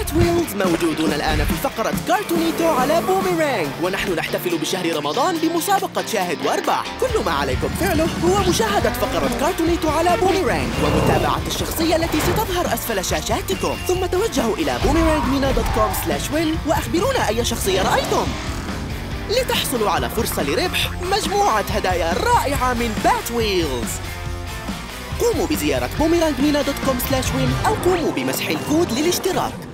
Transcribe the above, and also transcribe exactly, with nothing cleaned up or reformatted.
بات ويلز موجودون الآن في فقرة كارتونيتو على بوميرانج، ونحن نحتفل بشهر رمضان بمسابقة شاهد واربح. كل ما عليكم فعله هو مشاهدة فقرة كارتونيتو على بوميرانج ومتابعة الشخصية التي ستظهر أسفل شاشاتكم، ثم توجهوا إلى بوميرانج مينا دوت كوم سلاش وين وأخبرونا أي شخصية رأيتم لتحصلوا على فرصة لربح مجموعة هدايا رائعة من بات ويلز. قوموا بزيارة بوميرانج مينا دوت كوم سلاش وين أو قوموا بمسح الكود للاشتراك.